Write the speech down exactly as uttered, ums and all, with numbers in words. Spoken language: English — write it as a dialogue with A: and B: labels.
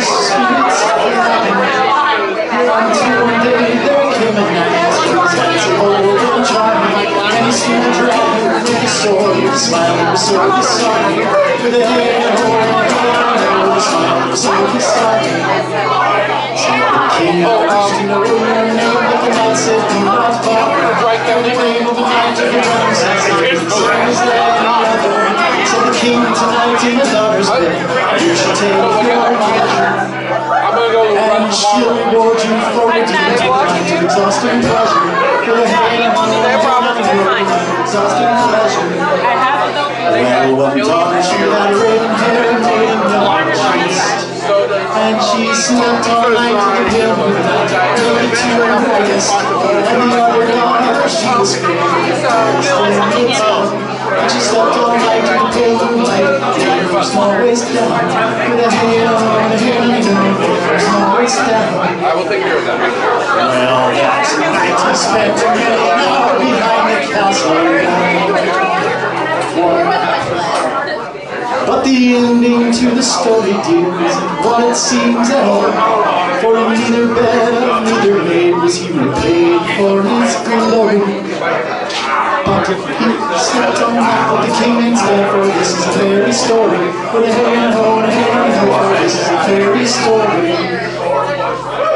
A: spirits until one day there came a night. He's old and charming, and he's still driving with a sword, with a smile, with a sword, with a song, with a hair, with a smile, with a sword, with a song. So the king asked to know your name, but the man said, do not bother. For the name of the night of the drums, as the sun is there in the other. So the king tonight in the daughter's bed, you shall take your mother. And she'll reward you for a deed of exhausting pleasure. For the hand of exhausting pleasure. Well, one daughter, she had raven hair and made a young priest. And she slept all night with the hill without going to her waist. And the other daughter, she was fair, and she slept all night with the pale moonlight, with her small waist down, with a hair on the hair, with her small waist down.
B: I will take care of that.
A: Well, that night he spent a million hour behind the castle. But the ending to the story, dear, isn't what it seems at all. For in neither bed, neither maid was he repaid for his glory. But he slept all night with the king instead, for this is a fairy story. With a hey and ho and a hey and ho, for this is a fairy story.